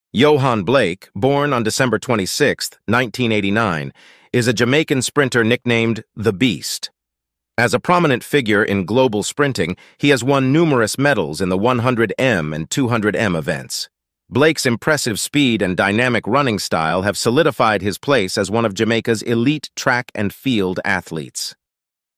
Yohan Blake, born on December 26, 1989, is a Jamaican sprinter nicknamed the Beast. As a prominent figure in global sprinting, he has won numerous medals in the 100m and 200m events. Blake's impressive speed and dynamic running style have solidified his place as one of Jamaica's elite track and field athletes.